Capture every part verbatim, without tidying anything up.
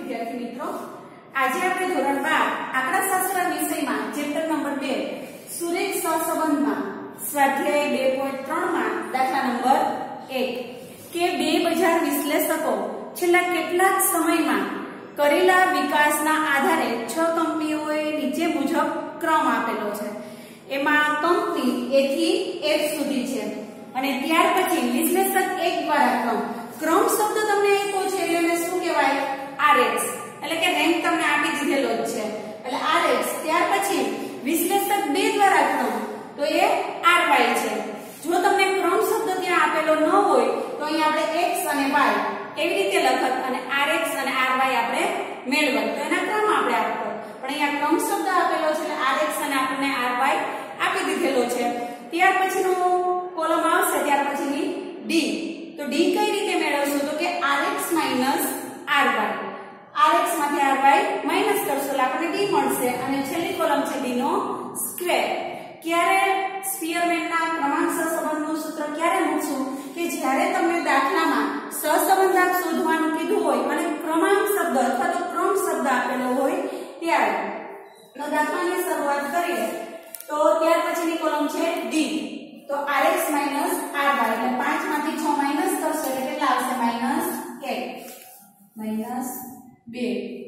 વિદ્યાર્થી મિત્રો, આજે આપણે ધોરણ બાર આંકડાશાસ્ત્ર વિષયમાં ચેપ્ટર નંબર બે સુરેખ સહસંબંધમાં સ્વાધ્યાય બે પોઈન્ટ ત્રણ માં દાખલા નંબર એક કે બે બજાર વિશ્લેષકો છેલ્લા કેટલાક સમયમાં કરેલા વિકાસના આધારે છ કંપનીઓએ નીચે મુજબ ક્રમ આપેલો છે. એમાં કંપની એ થી એફ સુધી છે અને ત્યાર પછી વિશ્લેષક એક દ્વારા ક્રમ ક્રમ શબ્દ તમને આપ્યો છે એટલે એને શું કહેવાય? આરએક્સ, એટલે કે રેન્ક તમને આપી દીધેલો જ છે એટલે આરએક્સ. ત્યાર પછી વિશ્લેષક બે દ્વારા ક્રમ તો એ આરવાય છે. જો તમને ક્રમ શબ્દ ત્યાં આપેલો ન હોય તો અહીં આપણે એક્સ અને વાય એવી રીતે લખત અને આરએક્સ અને આરવાય આપણે મેળવત તો એના ક્રમ આપણે આપતો. પણ અહીંયા ક્રમ શબ્દ આપેલો છે એટલે આરએક્સ અને આપણને આરવાય આપી દીધેલો છે. ત્યાર પછીનો કોલમ આવશે ત્યાર પછીની ડી. તો ડી કઈ રીતે મેળવશું? તો કે આરએક્સ માઈનસ આરવાય. આરએક્સ માંથી આરવાય માઈનસ કરશો એટલે આપણને ડી મળશે અને છેલ્લી કોલમ છે ડી નો સ્ક્વેર. ક્યારે સ્પીયરમેનના ક્રમાંક સહસંબંધનું સૂત્ર ક્યારે મૂકશું? કે જ્યારે તમને દાખલામાં સહસંબંધાંક શોધવાનું કીધું હોય અને ક્રમાંક શબ્દ અથવા તો ક્રમ શબ્દ આપેલો હોય ત્યારે. તો દાખલાની શરૂઆત કરીએ તો ત્યાર પછીની કોલમ છે ડી. તો આરએક્સ માઈનસ આરવાય એટલે પાંચ માંથી છ માઈનસ કરશો એટલે કેટલા આવશે? માઈનસ એક માઈનસ બે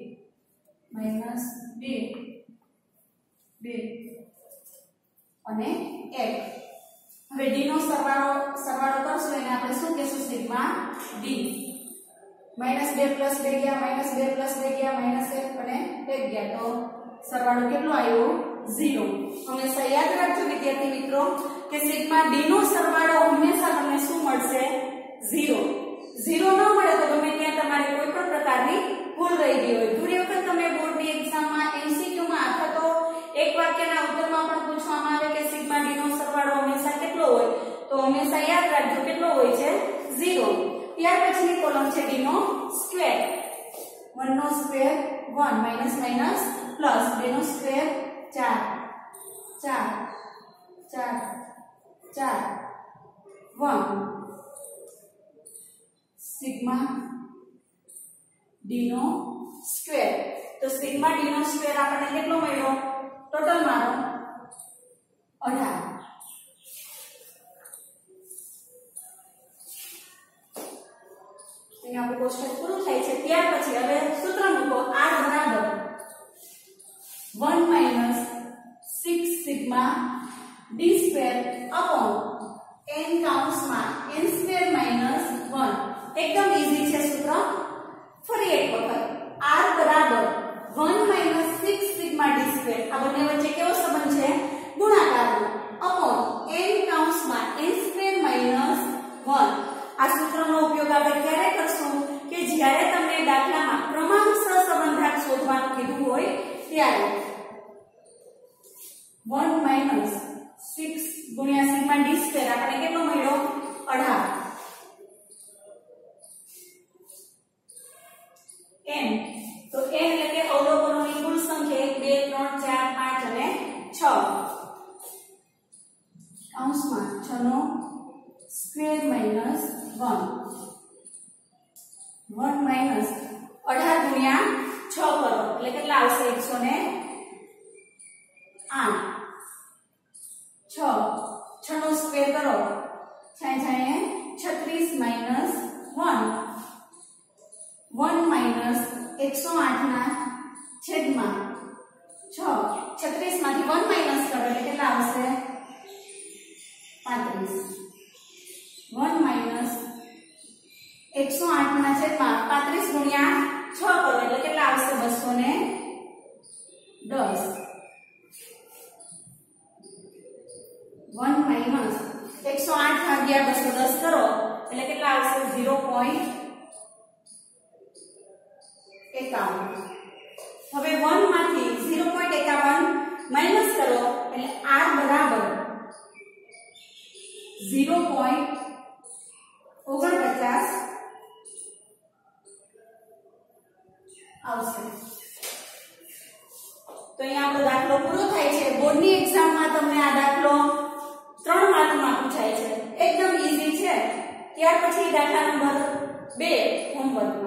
માઈનસ બે બે અને એક. હવે ડી નો સરવાળો સરવાળો કરશો એને આપણે શું કહેશું? Sigma D. માઈનસ બે પ્લસ બે ગયા માઈનસ બે પ્લસ બે ગયા માઈનસ એક અને એક ગયા તો સરવાળો કેટલો આવ્યો? ઝીરો. હંમેશા યાદ રાખજો વિદ્યાર્થી મિત્રો કે સિગ્મા ડી નો સરવાળો હંમેશા તમને શું મળશે? ઝીરો. ઝીરો ન મળે તો ગમે ત્યાં તમારે કોઈ પણ પ્રકારની ભૂલ રહી ગઈ હોય. ઘણી વખત તમે બોર્ડની એક્ઝામમાં એમસીક્યુ માં અથવા તો એક વાક્યના ઉત્તરમાં પણ પૂછવામાં આવે કે સિગ્મા ડી નો સરવાળો હંમેશા કેટલો હોય? તો હંમેશા યાદ રાખજો કેટલો હોય છે? ઝીરો. ત્યાર પછીની કોલમ છે ડી નો સ્ક્વેર. વન નો square one minus minus plus બે નો સ્ક્વેર ચાર ચાર ચાર ચાર વન સિગ્મા ડી નો સ્ક્વેર. તો સિગ્મા ડી નો સ્ક્વેર આપણને કેટલો મળ્યો? ટોટલ મારો અઢાર. અહીં આપણું કોષ્ટક પૂરું થાય છે. ત્યાર પછી હવે સૂત્ર મૂકો. આર બરાબર one minus six sigma D square upon N કાઉન્સમાં એન સ્ક્વેર માઈનસ વન. એકદમ ઈઝી છે સૂત્ર. ફરી એક વખત આર બરાબર one minus six sigma D square. આ બંને વચ્ચે કેવો સંબંધ છે? ગુણાકારનો. અપોન એન કાઉન્સમાં એન સ્ક્વેર માઈનસ વન. આ સૂત્રનો ઉપયોગ આપણે ક્યારે કરશું? કે જ્યારે તમને દાખલામાં ક્રમાંક સહસંબંધાંક શોધવાનું કીધું હોય ત્યારે. વન માઈનસ સિક્સ ગુણ્યા સિગ્મા ડી સ્ક્વેર આપણે કેટલો મળ્યો? અઢાર. n તો n એટલે કે અવલોકનોની કુલ સંખ્યા એક બે ત્રણ ચાર પાંચ અને છ. કૌંસમાં છ નો square minus one. One minus અઢાર ગુણ્યા છ કરો એટલે કેટલા આવશે? એકસો ને આઠ. છ છ નો સ્ક્વેર કરો છાય છાય છત્રીસ માઈનસ વન. વન માઈનસ એકસો આઠ ના છેદમાં છ. છત્રીસ માંથી વન માઈનસ કરો એટલે કેટલા આવશે? પાંત્રીસ. વન માઈનસ એકસો આઠ ના છેદમાં પાંત્રીસ ગુણ્યા છ કરો એટલે કેટલા આવશે? બસો ને દસ. વન માઈનસ એકસો આઠ ભાગ્યા બસો દસ કરો એટલે કેટલા આવશે? ઝીરો પોઈન્ટ એકાવન. હવે વન માંથી ઝીરો પોઈન્ટ એકાવન માઈનસ કરો એટલે આર બરાબર ઝીરો પોઈન્ટ ઓગણપચાસ આવશે. તો અહીંયા આપણો દાખલો પૂરો થાય છે. બોર્ડની એક્ઝામમાં તમને આ દાખલો ત્રણ માર્કમાં પૂછાય છે. એકદમ ઈઝી છે. ત્યાર પછી દાખલા નંબર બે હોમવર્ક.